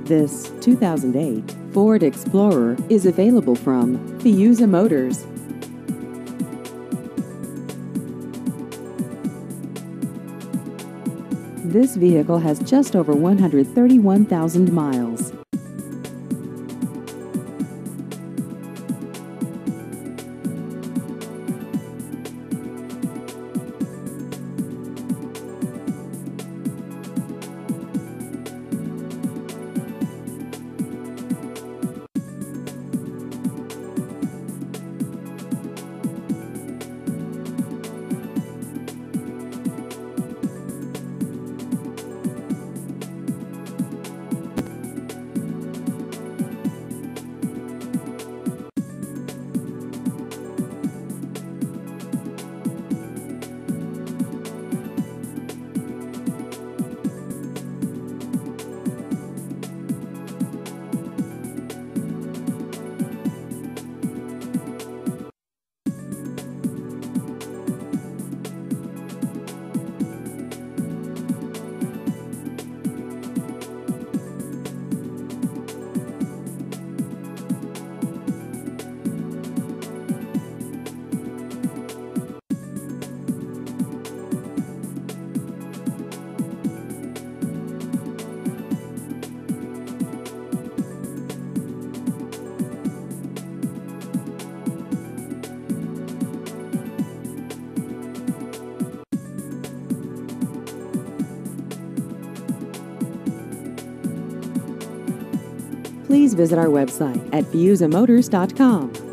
This 2008 Ford Explorer is available from Fiuza Motors. This vehicle has just over 131,000 miles. Please visit our website at fiuzamotors.com.